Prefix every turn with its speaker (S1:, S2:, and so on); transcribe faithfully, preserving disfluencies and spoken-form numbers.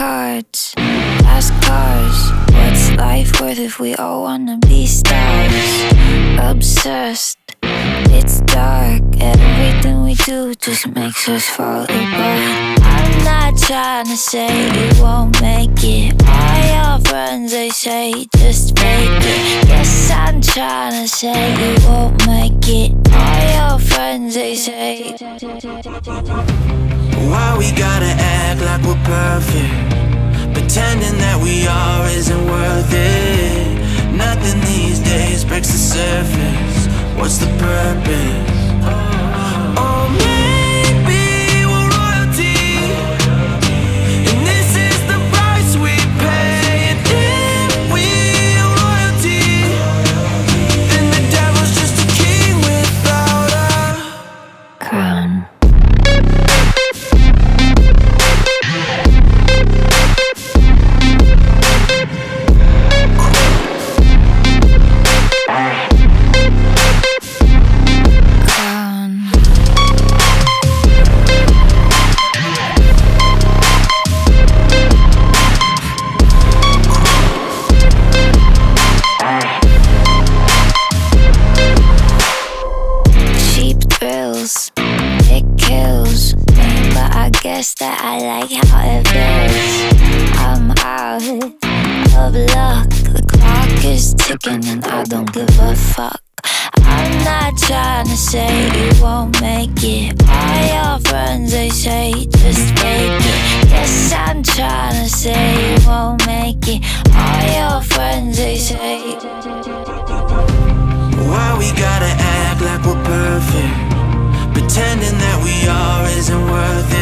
S1: cards, fast cars. What's life worth if we all wanna be stars? Obsessed, it's dark. Everything we do just makes us fall apart. I'm not trying to say you won't make it. All your friends, they say just fake it. Yes, I'm trying to say you won't make it. All your friends, they say.
S2: Why we gotta act like we're perfect? Pretending that we are isn't worth it. Nothing these days breaks the surface. What's the purpose? Oh, maybe we're royalty, and this is the price we pay. And if we're royalty, then the devil's just a king without a
S1: Crown. It kills me, but I guess that I like how it feels. I'm out of luck. The clock is ticking and I don't give a fuck. I'm not trying to say you won't make it. All your friends, they say just fake it. Yes, I'm trying to say you won't make it. All your friends, they say.
S2: Why we gotta act like we're perfect? Pretending that we are isn't worth it.